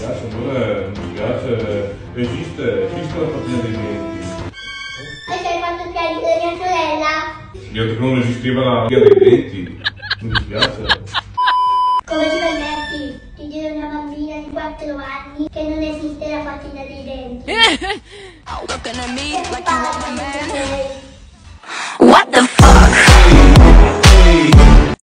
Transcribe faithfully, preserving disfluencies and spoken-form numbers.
dispiace, amore, mi dispiace. Esiste, esiste la fatina dei denti. E se hai fatto piangere mia sorella? Mi ha detto che non esisteva la fatina dei denti. Mi dispiace. Come ti permetti di dire a una bambina di quattro anni che non esiste la fatina dei denti? Che ti pare?